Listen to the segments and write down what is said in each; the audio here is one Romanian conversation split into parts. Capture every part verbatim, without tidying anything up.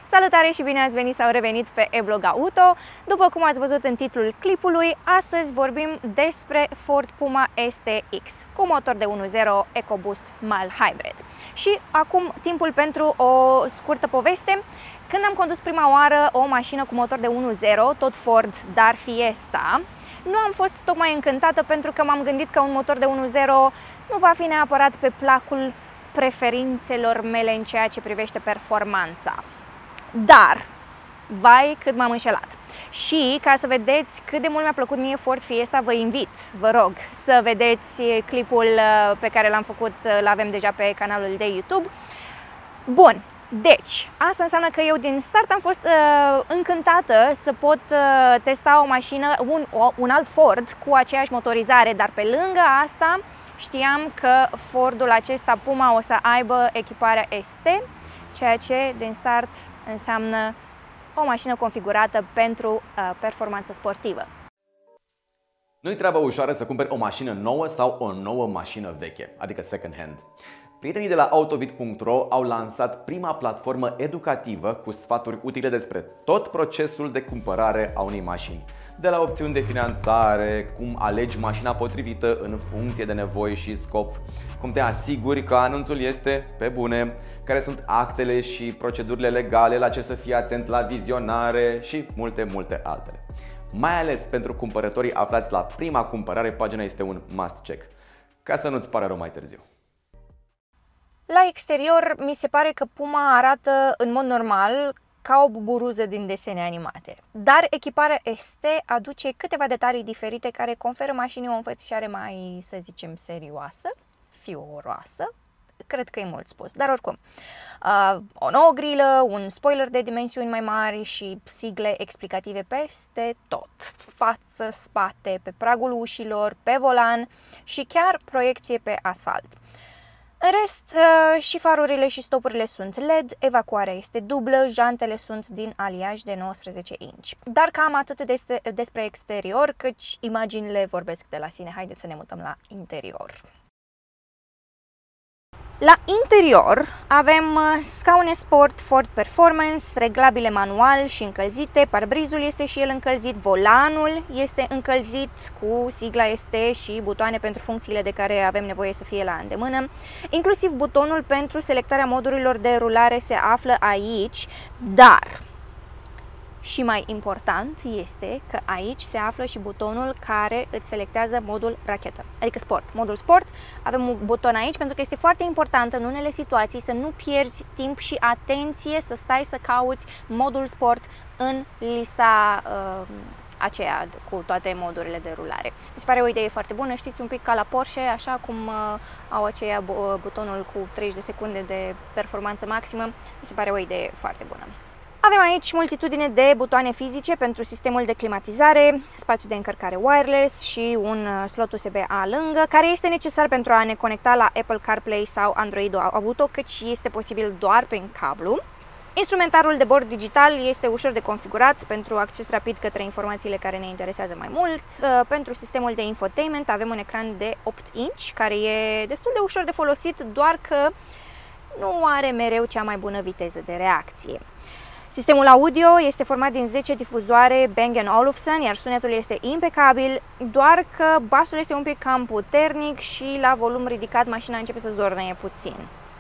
Salutare și bine ați venit sau revenit pe E-Vlog Auto. După cum ați văzut în titlul clipului, astăzi vorbim despre Ford Puma S T X cu motor de unu punct zero EcoBoost Mild Hybrid. Și acum timpul pentru o scurtă poveste. Când am condus prima oară o mașină cu motor de unu punct zero, tot Ford, dar Fiesta, nu am fost tocmai încântată pentru că m-am gândit că un motor de unu punct zero nu va fi neapărat pe placul preferințelor mele în ceea ce privește performanța. Dar, vai cât m-am înșelat! Și ca să vedeți cât de mult mi-a plăcut mie Ford Fiesta, vă invit, vă rog, să vedeți clipul pe care l-am făcut, l-avem deja pe canalul de YouTube. Bun, deci, asta înseamnă că eu din start am fost uh, încântată să pot uh, testa o mașină, un, o, un alt Ford cu aceeași motorizare, dar pe lângă asta știam că Fordul acesta Puma o să aibă echiparea S T, ceea ce din start înseamnă o mașină configurată pentru uh, performanță sportivă. Nu-i treabă ușoară să cumperi o mașină nouă sau o nouă mașină veche, adică second hand. Prietenii de la Autovid punct ro au lansat prima platformă educativă cu sfaturi utile despre tot procesul de cumpărare a unei mașini. De la opțiuni de finanțare, cum alegi mașina potrivită în funcție de nevoi și scop, cum te asiguri că anunțul este pe bune, care sunt actele și procedurile legale, la ce să fii atent la vizionare și multe, multe altele. Mai ales pentru cumpărătorii aflați la prima cumpărare, pagina este un must check, ca să nu-ți pară rău mai târziu. La exterior mi se pare că Puma arată în mod normal ca o buburuză din desene animate. Dar echiparea S T aduce câteva detalii diferite care conferă mașinii o înfățișare mai, să zicem, serioasă, fioroasă. Cred că e mult spus, dar oricum. Uh, o nouă grilă, un spoiler de dimensiuni mai mari și sigle explicative peste tot. Față, spate, pe pragul ușilor, pe volan și chiar proiecție pe asfalt. În rest, și farurile și stopurile sunt L E D, evacuarea este dublă, jantele sunt din aliaj de nouăsprezece inci. Dar cam atât despre exterior, căci imaginile vorbesc de la sine. Haideți să ne mutăm la interior. La interior avem scaune sport Ford Performance, reglabile manual și încălzite, parbrizul este și el încălzit, volanul este încălzit cu sigla S T și butoane pentru funcțiile de care avem nevoie să fie la îndemână. Inclusiv butonul pentru selectarea modurilor de rulare se află aici, dar și mai important este că aici se află și butonul care îți selectează modul rachetă, adică sport. Modul sport, avem un buton aici pentru că este foarte important în unele situații să nu pierzi timp și atenție să stai să cauți modul sport în lista uh, aceea cu toate modurile de rulare. Mi se pare o idee foarte bună, știți, un pic ca la Porsche, așa cum uh, au aceea butonul cu treizeci de secunde de performanță maximă. Mi se pare o idee foarte bună. Avem aici multitudine de butoane fizice pentru sistemul de climatizare, spațiu de încărcare wireless și un slot U S B A lângă, care este necesar pentru a ne conecta la Apple CarPlay sau Android Auto, căci este posibil doar prin cablu. Instrumentarul de bord digital este ușor de configurat pentru acces rapid către informațiile care ne interesează mai mult. Pentru sistemul de infotainment avem un ecran de opt inci, care e destul de ușor de folosit, doar că nu are mereu cea mai bună viteză de reacție. Sistemul audio este format din zece difuzoare Bang and Olufsen, iar sunetul este impecabil, doar că basul este un pic cam puternic și la volum ridicat mașina începe să zornăie puțin.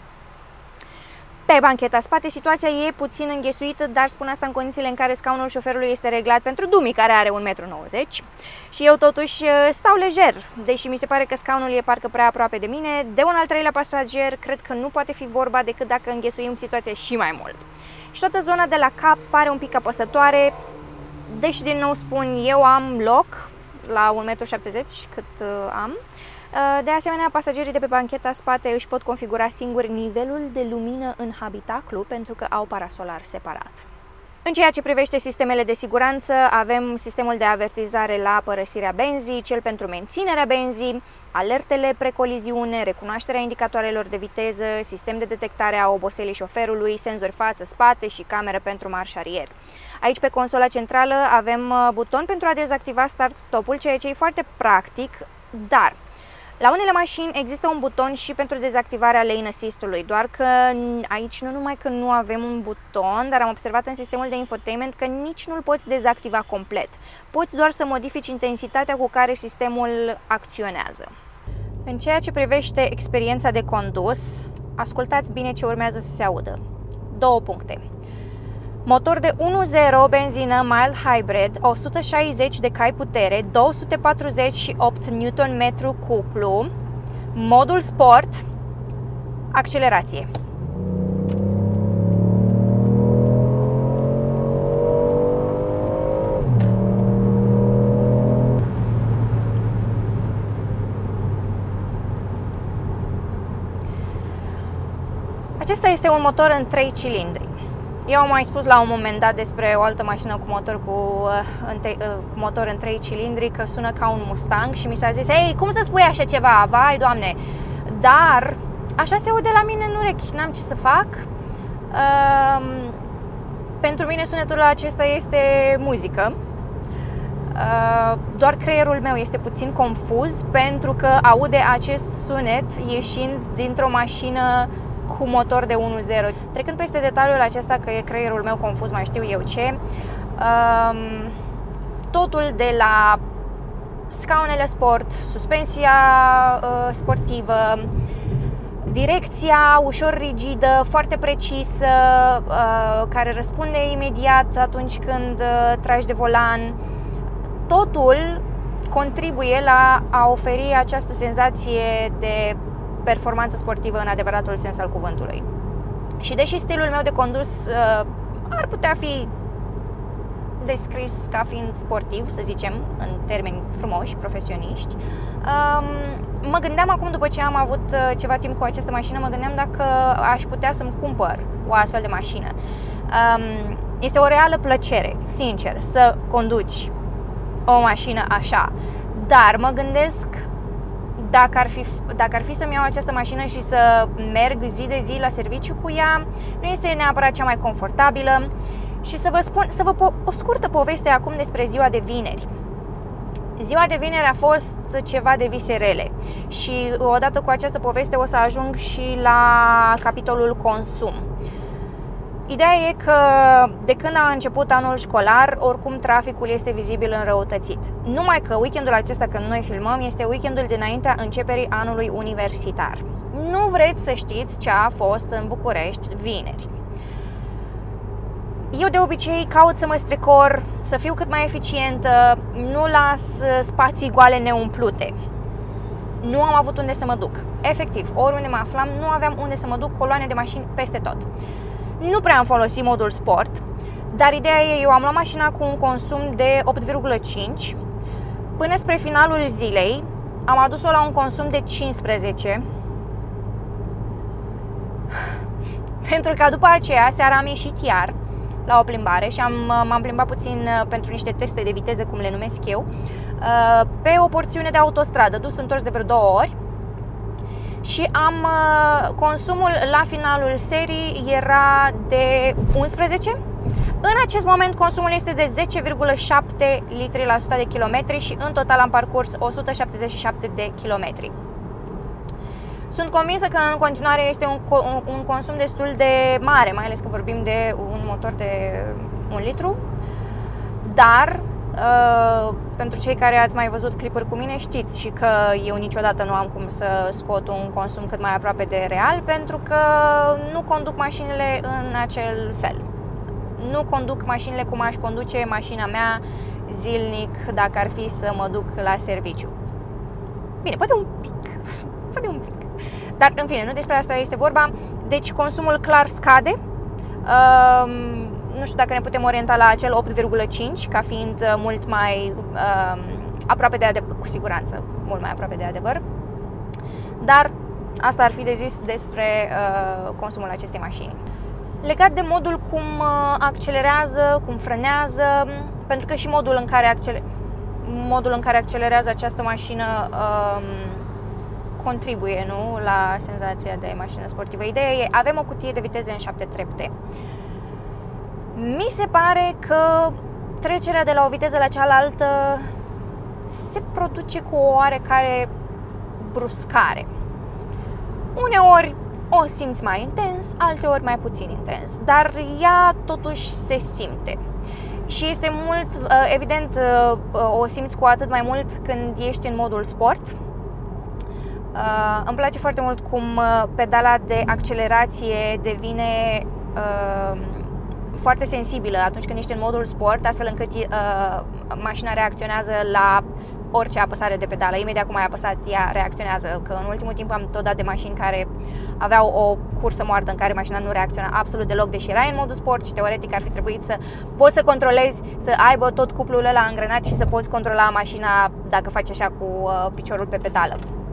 Pe bancheta spate situația e puțin înghesuită, dar spun asta în condițiile în care scaunul șoferului este reglat pentru Dumi, care are un metru nouăzeci. Și eu totuși stau lejer, deși mi se pare că scaunul e parcă prea aproape de mine. De un al treilea pasager cred că nu poate fi vorba decât dacă înghesuim situația și mai mult. Și toată zona de la cap pare un pic apăsătoare, deși din nou spun, eu am loc la un metru șaptezeci cât am. De asemenea, pasagerii de pe bancheta spate își pot configura singuri nivelul de lumină în habitaclu pentru că au parasolar separat. În ceea ce privește sistemele de siguranță, avem sistemul de avertizare la părăsirea benzii, cel pentru menținerea benzii, alertele precoliziune, recunoașterea indicatoarelor de viteză, sistem de detectare a oboselii șoferului, senzori față-spate și cameră pentru marș-arier. Aici, pe consola centrală, avem buton pentru a dezactiva start-stop-ul, ceea ce e foarte practic, dar La unele mașini există un buton și pentru dezactivarea lane assist-ului, doar că aici nu numai că nu avem un buton, dar am observat în sistemul de infotainment că nici nu-l poți dezactiva complet. Poți doar să modifici intensitatea cu care sistemul acționează. În ceea ce privește experiența de condus, ascultați bine ce urmează să se audă. Două puncte. Motor de unu punct zero, benzină mild hybrid, o sută șaizeci de cai putere, două sute patruzeci și opt newton metru cuplu, modul sport, accelerație. Acesta este un motor în trei cilindri. Eu am mai spus la un moment dat despre o altă mașină cu motor, cu, uh, cu motor în trei cilindri, că sună ca un Mustang și mi s-a zis: ei, cum să spui așa ceva? Vai, Doamne! Dar așa se aude la mine în urechi, n-am ce să fac. Uh, pentru mine sunetul acesta este muzică. Uh, doar creierul meu este puțin confuz pentru că aude acest sunet ieșind dintr-o mașină cu motor de unu punct zero. Trecând peste detaliul acesta că e creierul meu confuz, mai știu eu ce, um, totul de la scaunele sport, suspensia uh, sportivă, direcția ușor rigidă, foarte precisă, uh, care răspunde imediat atunci când uh, tragi de volan, totul contribuie la a oferi această senzație de performanță sportivă în adevăratul sens al cuvântului. Și deși stilul meu de condus uh, ar putea fi descris ca fiind sportiv, să zicem, în termeni frumoși, profesioniști, um, mă gândeam acum, după ce am avut uh, ceva timp cu această mașină, mă gândeam dacă aș putea să-mi cumpăr o astfel de mașină. Um, este o reală plăcere, sincer, să conduci o mașină așa, dar mă gândesc Dacă ar fi, dacă ar fi să-mi iau această mașină și să merg zi de zi la serviciu cu ea, nu este neapărat cea mai confortabilă. Și să vă spun, să vă po o scurtă poveste acum despre ziua de vineri. Ziua de vineri a fost ceva de vise rele și odată cu această poveste o să ajung și la capitolul consum. Ideea e că de când a început anul școlar, oricum traficul este vizibil înrăutățit. Numai că weekendul acesta, când noi filmăm, este weekendul dinaintea începerii anului universitar. Nu vreți să știți ce a fost în București vineri. Eu de obicei caut să mă strecor, să fiu cât mai eficientă, nu las spații goale neumplute. Nu am avut unde să mă duc. Efectiv, oriunde mă aflam, nu aveam unde să mă duc, coloane de mașini peste tot. Nu prea am folosit modul sport, dar ideea e, eu am luat mașina cu un consum de opt virgulă cinci. Până spre finalul zilei am adus-o la un consum de cincisprezece. Pentru că după aceea, seara am ieșit iar la o plimbare și am, m-am plimbat puțin pentru niște teste de viteză, cum le numesc eu, pe o porțiune de autostradă, dus întors de vreo două ori. Și am consumul la finalul serii era de unsprezece. În acest moment consumul este de zece virgulă șapte litri la o sută de kilometri și în total am parcurs o sută șaptezeci și șapte de kilometri. Sunt convinsă că în continuare este un, un consum destul de mare, mai ales că vorbim de un motor de un litru, dar Uh, pentru cei care ați mai văzut clipuri cu mine, știți și că eu niciodată nu am cum să scot un consum cât mai aproape de real, pentru că nu conduc mașinile în acel fel. Nu conduc mașinile cum aș conduce mașina mea zilnic dacă ar fi să mă duc la serviciu. Bine, poate un pic, poate un pic. Dar în fine, nu despre asta este vorba. Deci consumul clar scade. Uh, Nu știu dacă ne putem orienta la acel opt virgulă cinci ca fiind mult mai uh, aproape de adevăr, cu siguranță, mult mai aproape de adevăr. Dar asta ar fi de zis despre uh, consumul acestei mașini. Legat de modul cum accelerează, cum frânează, pentru că și modul în care, accele... modul în care accelerează această mașină uh, contribuie, nu, la senzația de mașină sportivă. Ideea e, avem o cutie de viteze în șapte trepte. Mi se pare că trecerea de la o viteză la cealaltă se produce cu o oarecare bruscare. Uneori o simți mai intens, alteori mai puțin intens, dar ea totuși se simte. Și este mult, evident, o simți cu atât mai mult când ești în modul sport. Îmi place foarte mult cum pedala de accelerație devine foarte sensibilă atunci când ești în modul sport, astfel încât mașina reacționează la orice apăsare de pedală. Imediat cum ai apăsat, ea reacționează. Că în ultimul timp am tot dat de mașini care aveau o cursă moartă în care mașina nu reacționa absolut deloc, deși erai în modul sport și teoretic ar fi trebuit să poți să controlezi, să aibă tot cuplul ăla angrenat și să poți controla mașina dacă faci așa cu uh, piciorul pe pedală.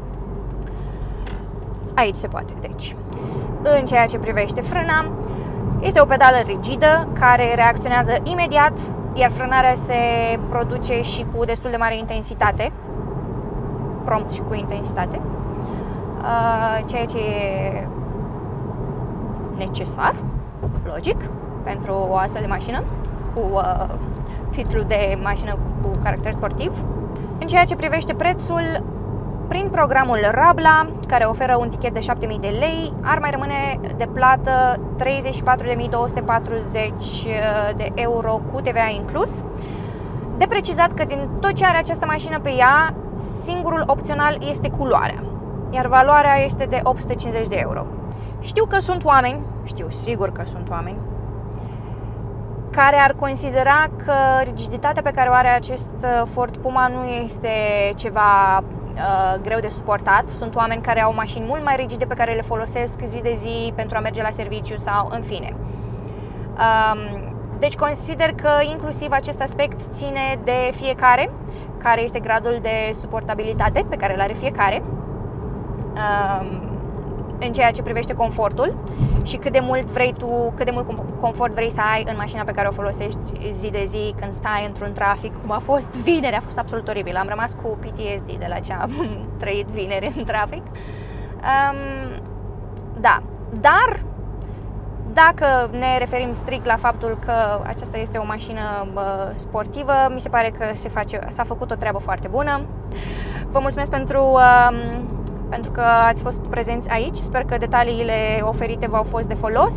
Aici se poate, deci. În ceea ce privește frâna, este o pedală rigidă care reacționează imediat, iar frânarea se produce și cu destul de mare intensitate, prompt și cu intensitate, ceea ce e necesar, logic, pentru o astfel de mașină cu titlul de mașină cu caracter sportiv. În ceea ce privește prețul, prin programul Rabla, care oferă un tichet de șapte mii de lei, ar mai rămâne de plată treizeci și patru de mii două sute patruzeci de euro cu T V A inclus. De precizat că din tot ce are această mașină pe ea, singurul opțional este culoarea, iar valoarea este de opt sute cincizeci de euro. Știu că sunt oameni, știu sigur că sunt oameni, care ar considera că rigiditatea pe care o are acest Ford Puma nu este ceva uh, greu de suportat. Sunt oameni care au mașini mult mai rigide pe care le folosesc zi de zi pentru a merge la serviciu sau în fine. Um, deci consider că inclusiv acest aspect ține de fiecare, care este gradul de suportabilitate pe care îl are fiecare. Um, în ceea ce privește confortul și cât de mult vrei tu, cât de mult confort vrei să ai în mașina pe care o folosești zi de zi când stai într-un trafic, cum a fost vineri, a fost absolut oribil. Am rămas cu P T S D de la ce am trăit vineri în trafic. Um, da, dar dacă ne referim strict la faptul că aceasta este o mașină uh, sportivă, mi se pare că se face, s-a făcut o treabă foarte bună. Vă mulțumesc pentru uh, pentru că ați fost prezenți aici. Sper că detaliile oferite v-au fost de folos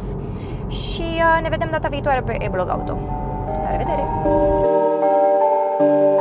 și ne vedem data viitoare pe eBlog Auto. La revedere!